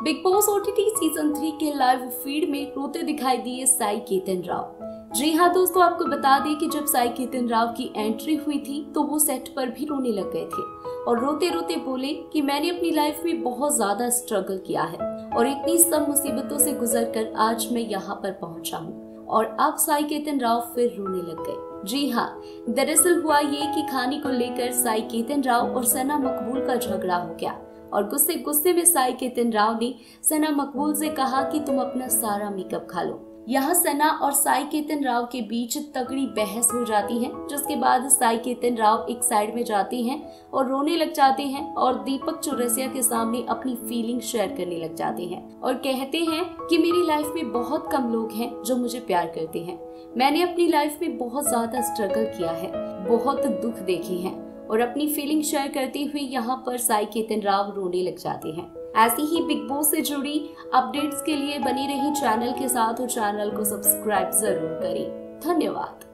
Big boss OTT season 3 के live feed में रोते दिखाई दिए साई केतन राव। जी हाँ दोस्तों, आपको बता दें कि जब साई केतन राव की एंट्री हुई थी तो वो सेट पर भी रोने लग गए थे और रोते रोते बोले कि मैंने अपनी लाइफ में बहुत ज्यादा स्ट्रगल किया है और इतनी सब मुसीबतों से गुजरकर आज मैं यहाँ पर पहुंचा हूँ। और अब साई केतन राव फिर रोने लग गए। जी हाँ, दरअसल हुआ ये कि खाने को लेकर साई केतन राव और सना मकबूल का झगड़ा हो गया और गुस्से गुस्से में साई केतन राव ने सना मकबूल से कहा कि तुम अपना सारा मेकअप खा लो। यहाँ सना और साई केतन राव के बीच तगड़ी बहस हो जाती है, जिसके बाद साई केतन राव एक साइड में जाते हैं और रोने लग जाते हैं और दीपक चौरसिया के सामने अपनी फीलिंग शेयर करने लग जाते हैं और कहते हैं कि मेरी लाइफ में बहुत कम लोग हैं जो मुझे प्यार करते हैं। मैंने अपनी लाइफ में बहुत ज्यादा स्ट्रगल किया है, बहुत दुख देखे हैं और अपनी फीलिंग शेयर करते हुए यहाँ पर साई केतन राव रोने लग जाते हैं। ऐसी ही बिग बॉस से जुड़ी अपडेट्स के लिए बनी रही चैनल के साथ और चैनल को सब्सक्राइब जरूर करें। धन्यवाद।